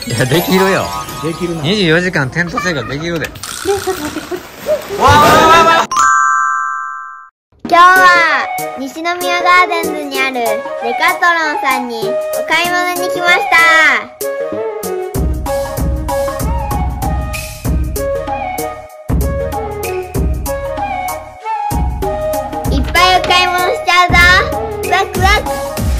いや、できるよ。 できるな。 24時間テント生活できるで。 今日は西宮ガーデンズにあるデカトロンさんにお買い物に来ました。いっぱいお買い物しちゃうぞ。ワクワク。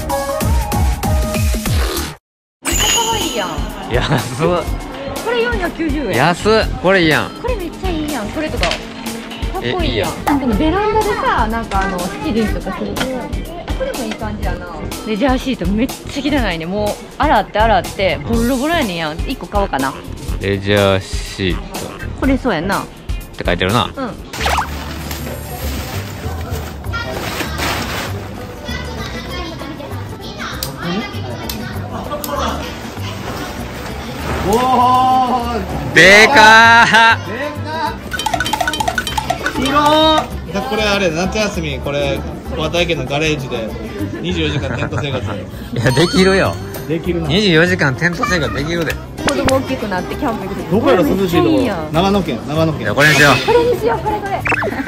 めっちゃ可愛いやん。 安っ。 これ490円。 安っ。これいいやん。 これめっちゃいいやん。これとかかっこいいやん。 いいなんかベランダでさ、なんか七輪とかするとこれもいい感じやな。レジャーシートめっちゃ汚いね。もう洗ってボロボロやねんやん。1個買おうかな。 レジャーシートこれそうやんな。 って書いてるな。 うん。 おー、 でかこれあれ夏休み、これ和田池のガレージで24時間テント生活ー。いや、できるよ。 できるな。 24時間テント生活できるで。 子供大きくなってキャンプ行くとどこやろ涼しいところ。 これめっちゃいいやん。 長野県。 いや、これにしよこれにしよう。これう。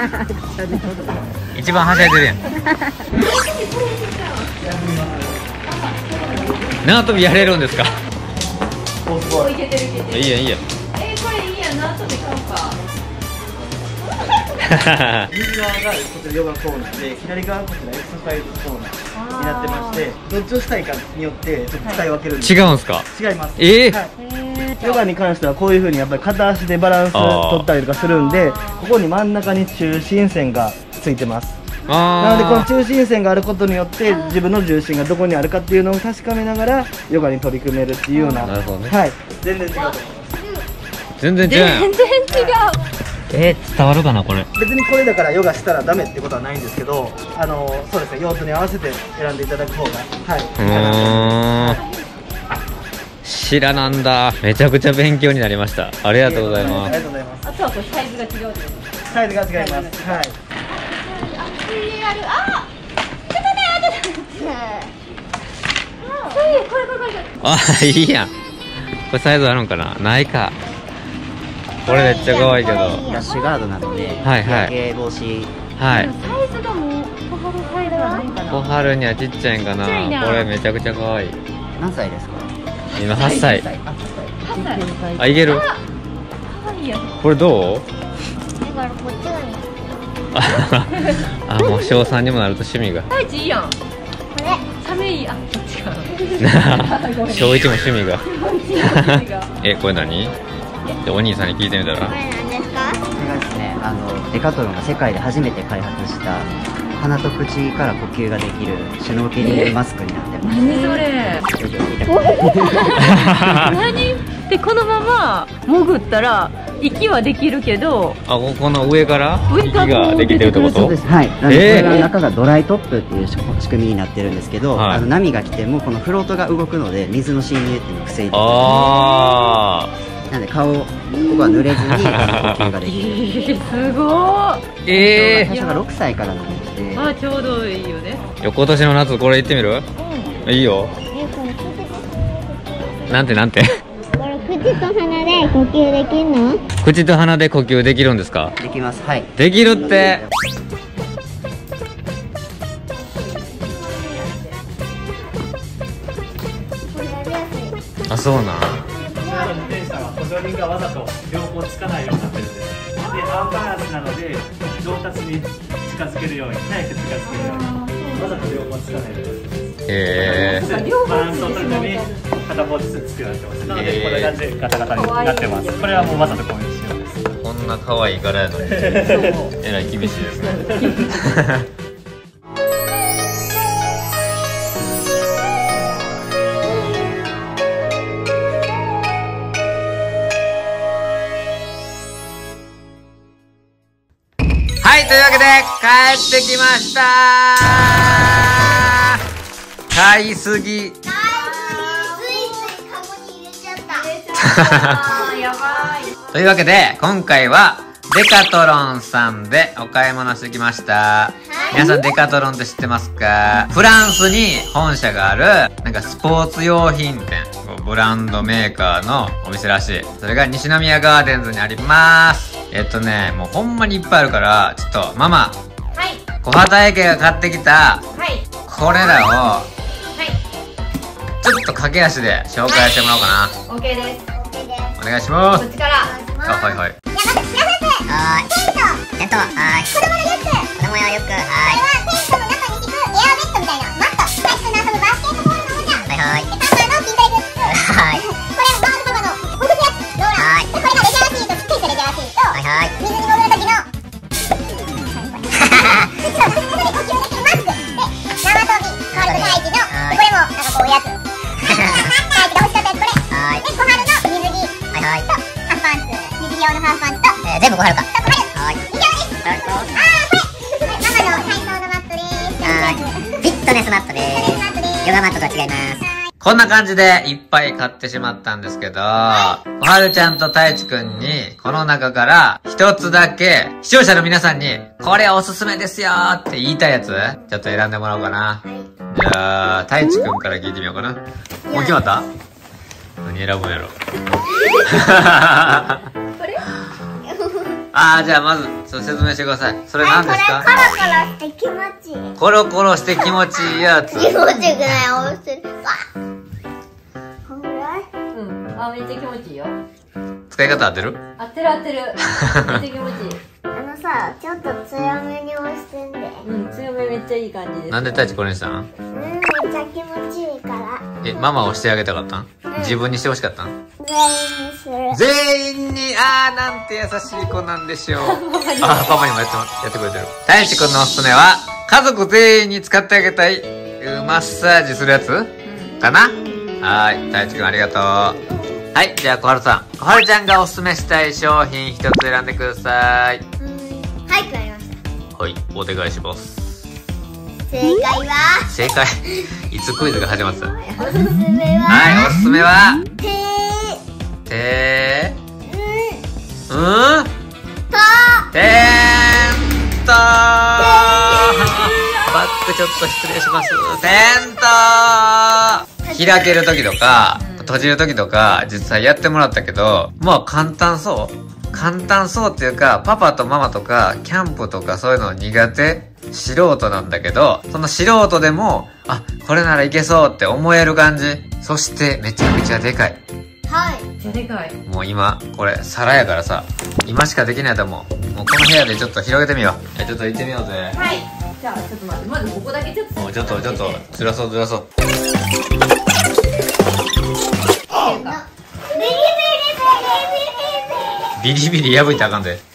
一番はしゃいでるやん。縄跳びやれるんですか。 いけてるいけてる。 いいやんいいやん。 これいいやん。縄跳び買おうか。 右側がこちらヨガコーナーで、左側がこちらエクササイズコーナーになってまして、どっちをしたいかによってちょっと使い分けるんです。 違うんすか。 違います。 はいヨガに関してはこういう風にやっぱり片足でバランス取ったりとかするんで、ここに真ん中に中心線がついてます。なのでこの中心線があることによって自分の重心がどこにあるかっていうのを確かめながらヨガに取り組めるっていうような。 なるほどね。 はい。全然違うと思います。 全然違うやん。 全然違う。 伝わるかなこれ。 別にこれだからヨガしたらダメってことはないんですけど、そうですね、用途に合わせて選んでいただく方がはい。 知らなんだ。めちゃくちゃ勉強になりました。ありがとうございます。 ありがとうございます。 あとはこれサイズが違うってこと。 サイズが違います。はい。 あ、いいやん。これサイズあるんかな。ないか。これめっちゃ可愛いけど。 ラッシュガードなので、 はいはい日焼け防止。 はい。 サイズがもう小春サイズはないかな。 小春にはちっちゃいんかな。 ちっちゃいなこれめちゃくちゃ可愛い。 何歳ですか？ 今8歳。 あ、 あ、いける。 可愛いやん。 これどう？ だからこっちがいい。 あ、もう小3にもなると趣味が。 サイズいいやん。 これ。 サメいい。あ、こっちか。 小1も趣味が。 違う。 これ何？でお兄さんに聞いてみたら。 これ何ですか？ これがですね、デカトロンが世界で初めて開発した鼻と口から呼吸ができるシュノーケリングマスクになってます。 何それ。何？でこのまま潜ったら息はできるけど。 あ、この上から息上からができてるってこと？ そうです。はい。なのでこれが中がドライトップっていう仕組みになってるんですけど、 はい波が来てもこのフロートが動くので水の侵入っていうのを防いでくれる。 あなので顔、ここは濡れずに呼吸ができる。 すごい。 ー。 最初が6歳からなので、 あ、ちょうどいいよね。 今年の夏これ行ってみる？いいよ。なんてこれ口と鼻で呼吸できるの？ 口と鼻で呼吸できるんですか？ できます。はい。 できるって。あ、そうなん。 運転手さんは補助輪がわざと両方つかないようになってるんです。で、アンバランスなので上達に近づけるように、早く近づけるように、わざと両方つかないようになってます。バランスを取るために片方ずつつけられてます。なのでこんな感じでガタガタになってます。これはもうわざとこういう仕様です。 こんな可愛い柄やのにえらい厳しいですね。はい、というわけで帰ってきました。買いすぎ。 ついついカゴに入れちゃった。 やばい。 というわけで今回はデデカトロンさんでお買い物してきました。皆さんデカトロンって知ってますか？フランスに本社がある、なんかスポーツ用品店、ブランドメーカーのお店らしい。それが西宮ガーデンズにあります。もうほんまにいっぱいあるから、ちょっとママ、小畑家が買ってきた、これらを、ちょっと駆け足で紹介してもらおうかな。 OK です。 お願いします。 こっちから。 はいはい。 テント、はい。子供のリュック。子供用リュック、はい。これはテントの中に敷くエアベッドみたいなマット。最初に遊ぶバスケットボールのおもちゃ。はいはい。パパの筋トレグッズ。はい。これママとパパのほぐすやつ。ローラー。はい。これがレジャーシート、ついたレジャーシート。はいはい。水に潜る時の。そう、それで呼吸できるマスク。で、縄跳び、カール大地の。これもなんかこういうやつ。大地が欲しかったやつこれ。はい。で、小春の水着。はいはい。とハーフパンツ。水着用のハーフパンツと。全部小春か。はい。以上です。これ。ママの体操のマットです。はい。フィットネスマットです。ヨガマットとは違います。 こんな感じでいっぱい買ってしまったんですけど、小春ちゃんと太一くんに、この中から一つだけ、視聴者の皆さんに、これおすすめですよーって言いたいやつ、ちょっと選んでもらおうかな。じゃあ、太一くんから聞いてみようかな。もう決まった？何選ぶんやろ。じゃあまず、説明してください。それ何ですか？ これコロコロして気持ちいい。 コロコロして気持ちいいやつ。 気持ちよくない、おいしい。こんぐらい？ うん。めっちゃ気持ちいいよ。 使い方合ってる？ 合ってる合ってる。めっちゃ気持ちいい。 さ、ちょっと強めに押してんで。 うん、強めめっちゃいい感じです。 なんで太一これにしたん？ めっちゃ気持ちいいから。 ママをしてあげたかったん？自分にしてほしかったん？ 全員にする。 全員に、なんて優しい子なんでしょう。パパにもやってくれてる。太一くんのおすすめは、家族全員に使ってあげたい、マッサージするやつかな？はい、太一くんありがとう。はい、じゃあ小春さん。小春ちゃんがおすすめしたい商品一つ選んでください。 はい、決まりました。 はい、お願いします。 正解は？ 正解。いつクイズが始まった？ おすすめは？ はい、おすすめは？ テントバックちょっと失礼します。テント開ける時とか、閉じる時とか、実際やってもらったけど、まあ簡単そうっていうか、パパとママとか、キャンプとかそういうの苦手素人なんだけど、その素人でも、これならいけそうって思える感じ。そしてめちゃめちゃでかい。 はい。 めっちゃでかい。 もう今、これ、皿やからさ、今しかできないと思う。もうこの部屋でちょっと広げてみよう。ちょっと行ってみようぜ。 はい。じゃあ、ちょっと待って。まずここだけちょっと。 もうちょっと、ずらそう。ビリビリ破いたらあかんで。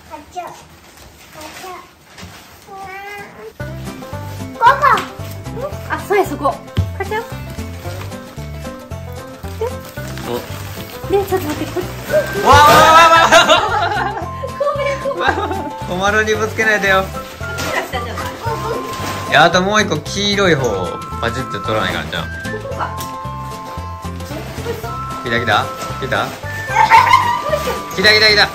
そうや、そこ。カチャン。で、ちょっと待って、こっち。 小丸にぶつけないでよ。いや、あともう一個黄色い方をパチって取らないからじゃん。来た。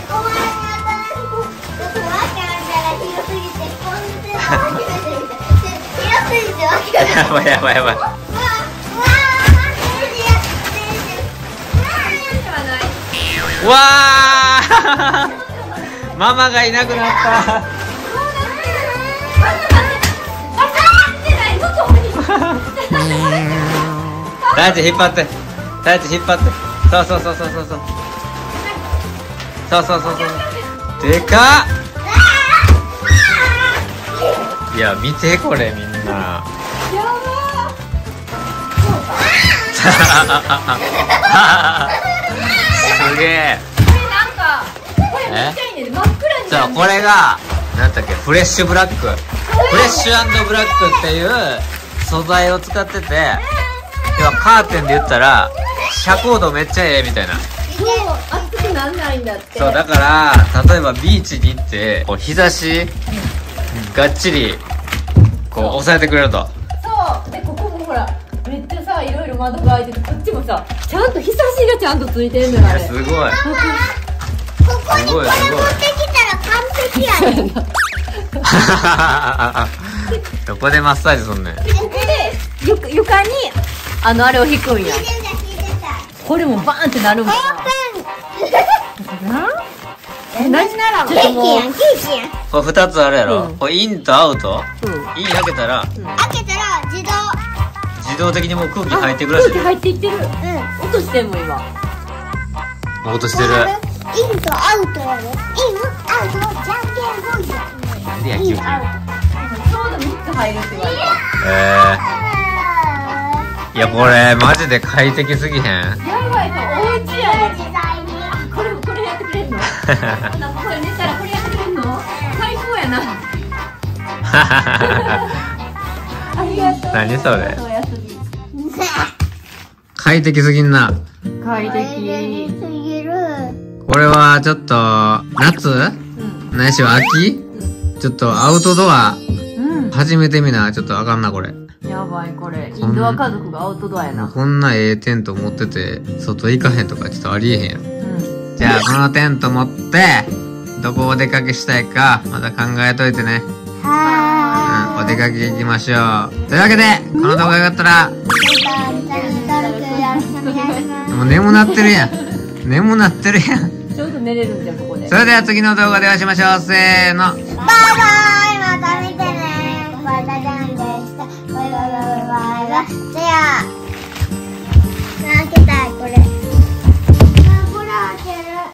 やばい。わーママがいなくなった。大地引っ張って。そうでかっ。いや見てこれみんな。すげえ。そう、これがなんだっけ、フレッシュブラックっていう素材を使ってて、要はカーテンで言ったら遮光度めっちゃええみたいな。 熱くなんないんだって。 そうだから、例えばビーチに行ってこう日差しがっちりこう抑えてくれると。 そうで、ここもほらめっちゃさ、いろいろ窓が開いてて、こっちもさ、ちゃんと日差しがちゃんとついてるんだよ。 すごい。 こここにこれ持ってきたら完璧やね。 どこでマッサージすんねん。 床にあれを引くんや。これもバーンってなるんかな。 何ならケーキやん、ケーキやん。 これ2つあるやろ、これインとアウト、イン開けたら、 開けたら自動的にもう空気入ってくらしい。 空気入っていってる。落としてんもん今。 落としてる。 インとアウトやろ。イン、アウト、じゃんけんぽいや。 なんで野球部。 ちょうど3つ入るって言われて。 いやこれマジで快適すぎへん。 やばいとおうちやね。これやってくれんの？これ寝たらこれやってくれんの？最高やな。ありがとう。 何それ？ おやすみ。 快適すぎんな。 快適。 すぎる。 これはちょっと夏？ないしは秋？ちょっとアウトドア始めてみな。ちょっとあかんなこれ。 やばいこれインドア家族がアウトドアやな。 こんなええテント持ってて外行かへんとかちょっとありえへんやん。じゃあこのテント持ってどこお出かけしたいかまた考えといてね。お出かけ行きましょう。というわけでこの動画がよかったらもう眠なってるやん。眠なってるやん。 ちょうど寝れるんじゃんここで。 それでは次の動画でお会いしましょう。せーの。 バイバイ、また見てね。バイバイでした。バイバイバイバイバイ。じゃあ。